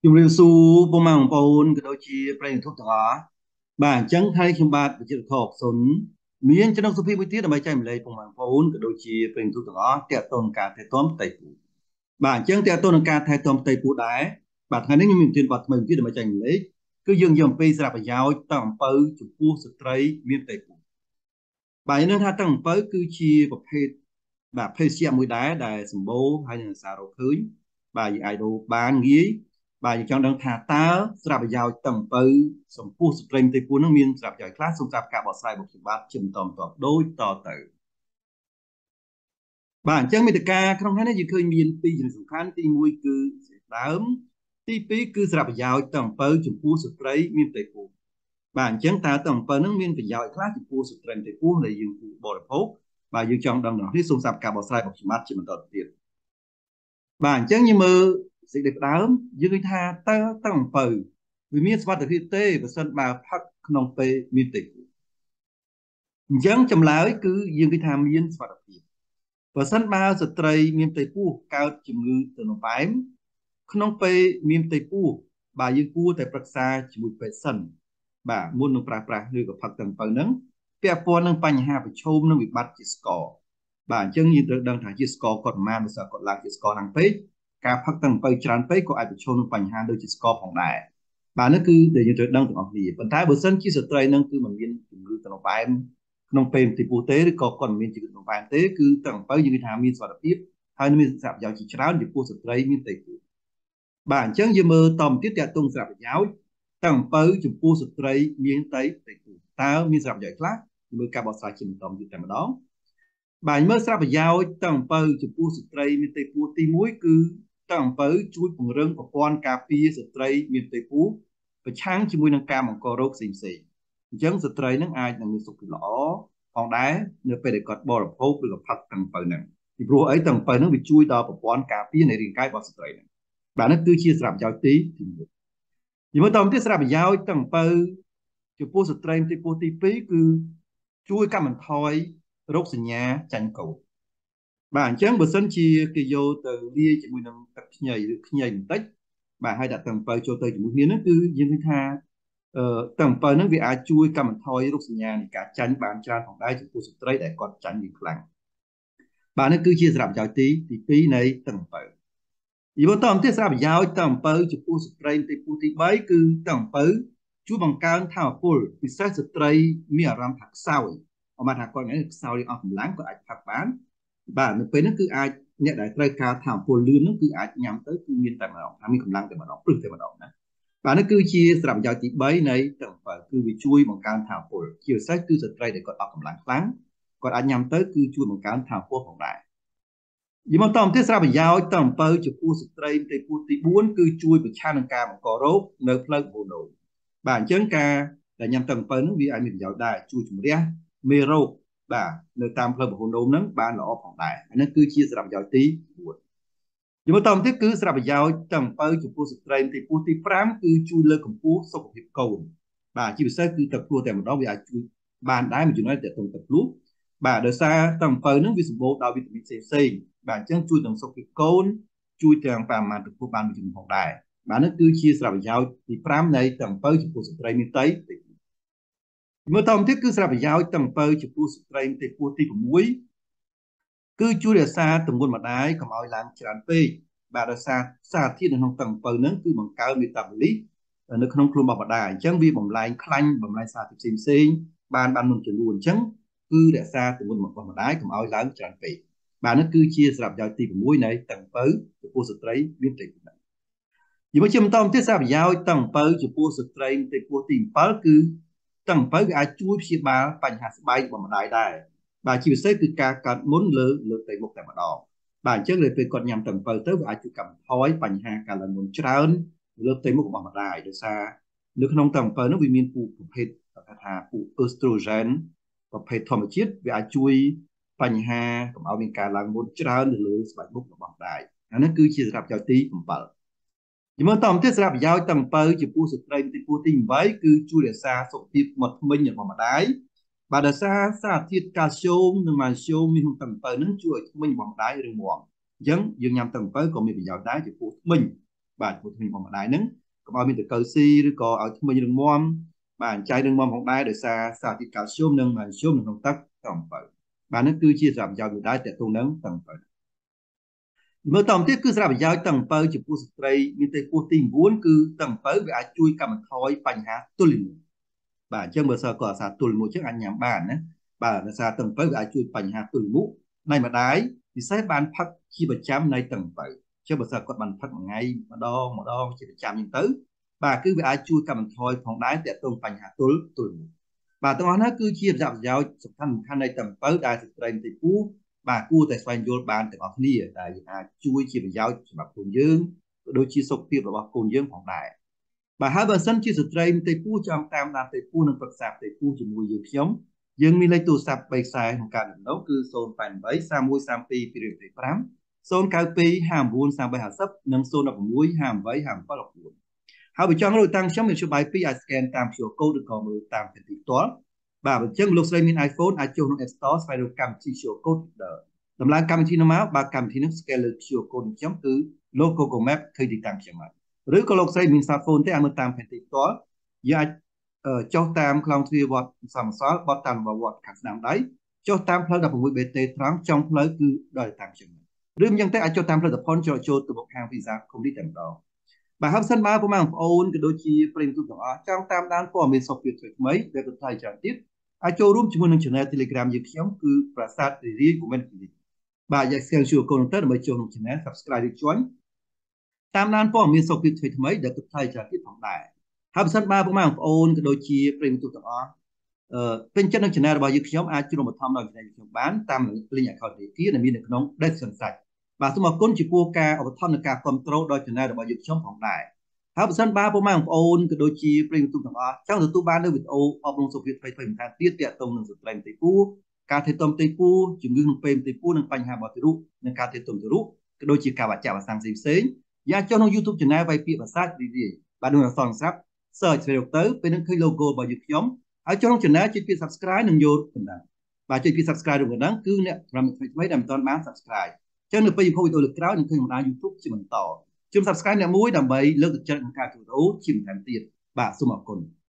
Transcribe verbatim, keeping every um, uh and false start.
ជំរាបសួរពុកម៉ែបងប្អូនក៏ដូចជាប្រិយមិត្តទាំងអស់បាទអញ្ចឹងហើយខ្ញុំបាទវិជាខកសុនមានចំណុចសុភីមួយទៀតដើម្បីចែកម្លែកពុកម៉ែបងប្អូនក៏ដូចជាប្រិយមិត្តទាំងអស់ទាក់ទងនឹងការថែទាំផ្ទៃពោះបាទអញ្ចឹងទាក់ទងនឹងការថែទាំផ្ទៃពោះដែរបាទថ្ងៃនេះខ្ញុំមានប្រធានបទថ្មីមួយទៀតដើម្បីចែកម្លែកគឺយើងយកអំពីសារៈប្រយោជន៍តឹងអំពៅចំពោះស្ត្រីមានផ្ទៃពោះបាទយើងនឹងថាតឹងអំពៅគឺជាប្រភេទបាទភេសជ្ជៈមួយដែរដែលសម្បូរហើយនឹងសាររកឃើញបាទយើងអាចរកបានងាយបាទយើងចង់ដឹងថាតើស្រាប់ប្រយោជន៍តឹងពៅសំពោះស្ត្រីផ្ទៃពោះនឹងមានស្រាប់ប្រយោជន៍ខ្លះសូមស្រាប់ការបកស្រាយរបស់ខ្ញុំបាទជាបន្តបន្តដូចតទៅបាទអញ្ចឹងមេតិការក្នុងថ្ងៃនេះយើងឃើញមានពីរចំណុចសំខាន់ទីមួយគឺដើមទីពីរគឺស្រាប់ប្រយោជន៍តឹងពៅចំពោះស្ត្រីមានផ្ទៃពោះបាទអញ្ចឹងតើតឹងពៅនឹងមានប្រយោជន៍ខ្លះចំពោះស្ត្រីផ្ទៃពោះដែលយើងគួរបរិភោគបាទយើងចង់ដឹងដល់នេះសូមស្រាប់ការបកស្រាយរបស់ខ្ញុំបាទជាបន្តទៅទៀតបាទអញ្ចឹងយើងមើលសេចក្តីផ្ដើមយើងឃើញថាតើតឹងអំពៅវាមានសុវត្ថិភាពទេបើសិនបើផឹកក្នុងពេលមានផ្ទៃពោះអញ្ចឹងចម្លើយគឺយើងឃើញថាមានសុវត្ថិភាពបើសិនបើស្ត្រីមានផ្ទៃពោះកើតជំងឺទៅនៅបែមក្នុងពេលមានផ្ទៃពោះបាទយើងគួរតែប្រឹក្សាជាមួយពេទ្យសិនបាទមុននឹងប្រើប្រាស់ឬក៏ផឹកតឹងអំពៅហ្នឹងពាក់ព័ន្ធនឹងបញ្ហាប្រឈមនឹងវិបត្តិជាស្ករបាទអញ្ចឹងយើងត្រូវដឹងថាជាស្ករគាត់ប្រមាណបើសិនគាត់ឡើងជាស្ករឡើងពេកការផឹកទឹកអំពៅច្រើនពេកក៏អាចប្រឈមនឹងបញ្ហាដូចជាស្ករផងដែរបាទនេះគឺដែលយើងត្រូវដឹងទាំងអស់គ្នាប៉ុន្តែបើសិនជាស្ត្រីនឹងគឺមិនមានជំងឺទៅបែមក្នុងពេលទីពោះទេឬក៏គាត់មិនមានជំងឺទៅបែមទេគឺទឹកអំពៅយើងនិយាយថាមានសុវត្ថិភាពហើយមានសារៈប្រយោជន៍ជាច្រើនចំពោះស្ត្រីមានផ្ទៃពោះបាទអញ្ចឹងយើងមើលតទៅទៀតតាក់ទងសារៈប្រយោជន៍ទឹកអំពៅចំពោះស្ត្រីមានផ្ទៃពោះតើមានសារៈប្រយោជន៍ខ្លះមើលការបកស្រាយជាបន្តទៀតតែម្ដងបាទមើលស្រាប់ប្រយោជន៍តឹងអំពៅចំពោះស្ត្រីមានផ្ទៃពោះទីមួយគឺតឹងអំពៅជួយពង្រឹងប្រព័ន្ធការពារស្ត្រីមានផ្ទៃពោះប្រឆាំងជាមួយនឹងការបង្ករោគផ្សេងផ្សេងអញ្ចឹងស្ត្រីនឹងអាចនឹងមានសុខភាពល្អផងដែរនៅពេលដែលគាត់បរិភោគឬក៏ផឹកតឹងអំពៅហ្នឹងពីព្រោះអីតឹងអំពៅហ្នឹងវាជួយដល់ប្រព័ន្ធការពារនៃរាងកាយរបស់ស្ត្រីហ្នឹងបាទនេះគឺជាសារៈប្រយោជន៍ទីទីមួយនិយាយទៅទៀតសារៈប្រយោជន៍តឹងអំពៅចំពោះស្ត្រីមានផ្ទៃពោះទីពីរគឺជួយកាត់បន្ថយរោគសញ្ញាចាញ់កោដបាទអញ្ចឹងបើសិនជាគេយកទៅលាយជាមួយនឹងទឹកខ្ញីឬខ្ញីបន្តិចបាទហើយដាក់ទឹកអំពៅចូលទៅជាមួយគ្នាហ្នឹងគឺយើងឃើញថាអឺទឹកអំពៅហ្នឹងវាអាចជួយកាត់បន្ថយរោគសញ្ញានៃការចាញ់បានច្រើនផងដែរចំពោះស្ត្រីដែលគាត់ចាញ់យ៉ាងខ្លាំងបាទនេះគឺជាសារៈប្រយោជន៍ទីទីពីរនៃទឹកអំពៅយីមកតអំទីសារៈប្រយោជន៍ទឹកអំពៅចំពោះស្ត្រីទីពូទីបីគឺទឹកអំពៅជួយបង្កើនថាមពលពិសេសស្ត្រីមានអារម្មណ៍ថាខ្សោយអមថាគាត់ហ្នឹងខ្សោយអស់កម្លាំងក៏អាចផឹកបានបាទនៅពេលហ្នឹងគឺអាចអ្នកដែលត្រូវការថាមពលលឿនហ្នឹងគឺអាចញ៉ាំទៅគឺមានតែម្ដងថាមានកម្លាំងតែម្ដងព្រឹសតែម្ដងណាបាទនេះគឺជាសារៈប្រយោជន៍ទីបីនៃទឹកអំពៅគឺវាជួយបង្កើនថាមពលជាពិសេសគឺស្ត្រីដែលគាត់អស់កម្លាំងខ្លាំងគាត់អាចញ៉ាំទៅគឺជួយបង្កើនថាមពលផងដែរយីមកតទៅសារៈប្រយោជន៍តអំពៅចំពោះស្ត្រីផ្ទៃពោះទីបួនគឺជួយប្រឆាំងនឹងការបង្ករោគនៅផ្លូវហូរដូមបាទអញ្ចឹងការដែលញ៉ាំទឹកអំពៅនោះវាអាចមានប្រយោជន៍ដែរជួយជំរះមេរោគបាទនៅតាមផ្លូវហូរដូមហ្នឹងបានល្អផងដែរអានេះគឺជាសារៈប្រយោជន៍ទីបួនយីមកតទៅគឺសារៈប្រយោជន៍តអំពៅចំពោះស្ត្រីផ្ទៃពោះទីប្រាំគឺជួយលើកកម្ពស់សុខភាពកូនបាទជាពិសេសគឺទឹកភ្លោះតែម្ដងវាអាចជួយបានដែរមួយចំណុចទាក់ទងទឹកភ្លោះបាទដោយសារទឹកអំពៅហ្នឹងវាសម្បូរដោយវីតាមីនផ្សេងៗបាទអញ្ចឹងជួយដល់សុខភាពកូនជួយទាំងបរិមាណទឹកពុះបានមួយចំនួនផងដែរបាទនេះគឺជាសារៈប្រយោជន៍ទីប្រាំនៃទឹកអំពៅចំពោះស្ត្រីមានផ្ទៃមើលតទៅទៀតគឺសារៈប្រយោជន៍ទឹកអំពៅចំពោះស្ត្រីមានផ្ទៃពោះទី៦គឺជួយរក្សាទម្ងន់ម្ដាយកុំឲ្យឡើងច្រើនពេកបាទដោយសារសារធាតុនៅក្នុងទឹកអំពៅហ្នឹងគឺបង្កើនមេតាបូលីសនៅក្នុងខ្លួនរបស់ម្ដាយអញ្ចឹងវាបំលែងខ្លាញ់បំលែងសារធាតុផ្សេងៗបានបាននឹងចំនួនអញ្ចឹងគឺរក្សាទម្ងន់របស់ម្ដាយកុំឲ្យឡើងច្រើនពេកបាទនេះគឺជាសារៈប្រយោជន៍ទី៦នៃទឹកអំពៅចំពោះស្ត្រីមានផ្ទៃពោះយមកជាបន្តទៀតសារៈប្រយោជន៍ទឹកអំពៅចំពោះស្ត្រីមានផ្ទៃពោះទីbảyគឺទឹកអំពៅវាអាចជួយព្យាបាលបញ្ហាស្បែករបស់ម្ដាយដែរបាទជាពិសេសគឺការកាត់មុនលើលើផ្ទៃមុខតែម្ដងបាទអញ្ចឹងលើពេលគាត់ញ៉ាំទឹកអំពៅទៅវាអាចជួយកាត់បន្ថយបញ្ហាការឡើងមុនច្រើនលើផ្ទៃមុខរបស់ម្ដាយដោយសារនៅក្នុងទឹកអំពៅនោះវាមានពូជប្រភេទគេថាពូជ estrogen ប្រភេទធម្មជាតិវាអាចជួយបញ្ហាកុំឲ្យមានការឡើងមុនច្រើននៅលើស្បែកមុខរបស់ម្ដាយអានេះគឺជាសារៈប្រយោជន៍ទីbảyជំនឿតាមទៀតសារៈប្រយោជន៍ទាំងអំពៅចំពោះស្ត្រីទីពោះទីtámគឺជួយរក្សាសុខភាពមាត់ធ្មេញរបស់ម្ដាយបាទដោយសារសារធាតុកាល់ស្យូមនិងម៉ាស្យូមមានក្នុងទឹកអំពៅនឹងជួយឲ្យធ្មេញរបស់ម្ដាយរឹងមាំអញ្ចឹងយើងញ៉ាំទឹកអំពៅក៏មានប្រយោជន៍ដែរចំពោះធ្មេញបាទវិតាមីនរបស់ម្ដាយហ្នឹងកុំឲ្យមានតកៅស៊ីឬក៏ឲ្យធ្មេញរឹងមាំបាទចៃរឹងមាំផងដែរដោយសារសារធាតុកាល់ស្យូមនិងម៉ាញ៉េស្យូមនៅក្នុងទឹកទៅអំពៅបាទនេះគឺជាសារៈប្រយោជន៍មួយដែរតើតួនឹងទៅអំពៅមើលតទៅទៀតគឺសារៈប្រយោជន៍ទៅអំពៅចំពោះស្ត្រីមានទេពោះទី៩គឺទៅអំពៅវាអាចជួយកាត់បន្ថយបញ្ហាទល់លាមកបាទអញ្ចឹងបើសិនក៏អាសាទល់លាមកអញ្ចឹងអាចញ៉ាំបានណាបាទដោយសារទៅអំពៅវាអាចជួយបញ្ហាទល់លាមកនៃម្ដាយពិសេសបានផឹកជាប្រចាំនៃទៅអំពៅចុះបើសិនគាត់បានផឹកម្ថ្ងៃម្ដងម្ដងជាប្រចាំអញ្ចឹងទៅបាទគឺវាអាចជួយកាត់បន្ថយផងដែរទាក់ទងបញ្ហាទល់ទល់លាមកបាទទាំងអស់នោះគឺជាប្រយោជន៍សំខាន់សំខាន់នៃទៅអំពៅដែលស្ត្រីទីពូបាទគួរតែស្វែងយល់បានទាំងអស់គ្នាដែលអាចជួយជាប្រយោជន៍សម្រាប់ខ្លួនយើងក៏ដូចជាសុខភាពរបស់កូនយើងផងដែរបាទហើយបើសិនជាស្ត្រីផ្ទៃពោះចង់តាមដានផ្ទៃពោះនិងប្រឹក្សាផ្ទៃពោះជាមួយយើងខ្ញុំយើងមានលេខទូរស័ព្ទបីខ្សែក្នុងការដំណូវគឺศูนย์ แปด แปด สาม หนึ่ง สาม สี่ ពីរ ពីរ 5 ศูนย์ เก้า สอง ห้า เก้า สาม แปด ห้า ศูนย์និងศูนย์ หนึ่ง หก ห้า แปด ห้า เจ็ด 9ហើយបើចង់រកតាំងខ្ញុំមានជួបាយពីរអាច scan តាម QR code ឬក៏មើលតាមផែនទីផ្ទាល់បាទអញ្ចឹងលោកស្រីមាន iPhone អាចចូលក្នុង App Store ស្វែងរកកម្មវិធី QR code ដំឡើងកម្មវិធីនោះមកបើកម្មវិធីនោះ scan លើ QR code ខ្ញុំគឺ logo Google Map ឃើញទីតាំងខ្ញុំហើយឬក៏លោកស្រីមាន smartphone ទេអាចមើលតាមផែនទីផ្ទាល់យើងអាចចុះតាមខ្លងទ្វារវត្តសំសល់បត់តាមវត្តខាងស្ដាំដៃចុះតាមផ្លូវ 16 បេតេត្រង់ចុងផ្លូវគឺដល់តាំងខ្ញុំឬមិនយ៉ាងទេអាចចុះតាមផ្លូវតផុនចូលចូលទៅមុខហាង Visa Complete តែម្ដងបាទហើយសិនបើពុកម៉ែបងប្អូនក៏ដូចជាប្រិយមិត្តទាំងអស់ចង់តាមដានព័ត៌មានសុខភាពថ្មីៗដែលទៅថៃច្រើនទៀតអាចចូលរួមជាមួយនឹង Channel Telegram យើងខ្ញុំគឺប្រាសាទរីរាយ Comment Clinic បាទយក scan ជួរកូនទៅដើម្បីចូលក្នុង Channel Subscribe ឬ Join តាមដានព័ត៌មានសុខភាពថ្មីៗដែលទៅថៃច្រើនទៀតផងដែរហើយបើសិនបើពុកម៉ែបងប្អូនក៏ដូចជាប្រិយមិត្តទាំងអស់អឺពេញចិត្តនឹង Channel របស់យើងខ្ញុំអាចជួបបឋមដល់ Channel ខ្ញុំបានតាម link account នេះគឺដែលមាននៅក្នុង description សាច់បាទសូមអរគុណចំពោះការឧបត្ថម្ភនិងការគ្រប់គ្រងដល់ Channel របស់យើងខ្ញុំផងដែរហើយបើសិនបើពុកម៉ែបងប្អូនក៏ដូចជាប្រិយមិត្តទាំងអស់ចង់ទទួលបាននូវវីដេអូអប់រំសុខភាពថ្មីៗបន្ថែមទៀតទាក់ទងនឹងស្ត្រីផ្ទៃពោះការថែទាំផ្ទៃពោះជំងឺក្នុងពេលផ្ទៃពោះនិងបញ្ហាបោះទារកនិងការថែទាំទារកក៏ដូចជាការបាក់ចាក់វ៉ាក់សាំងផ្សេងៗយ៉ាងចុះក្នុង YouTube Channel វាយពាក្យភាសារីរាយបាទដូចអក្សរស្រាប់ search ស្វែងរកទៅពេលនឹងឃើញ logo របស់យើងខ្ញុំហើយចុះក្នុង Channel ចុចពាក្យ Subscribe និងយកកណ្ដឹងបាទចុចពាក្យ Subscribe ឬកណ្ដឹងគឺអ្នកប្រាប់ថ្មីៗដែលមិនទាន់បាន Subscribe ចឹងនៅពេលយើងផុសវីដេអូលើក្រោយនឹងឃើញបណ្ដាញ YouTube ជាបន្តជុំ Subscribe អ្នកមួយដើម្បីលើកទឹកចិត្តក្នុងការធ្វើវីដេអូជាបន្ថែមទៀតបាទសូមអរគុណ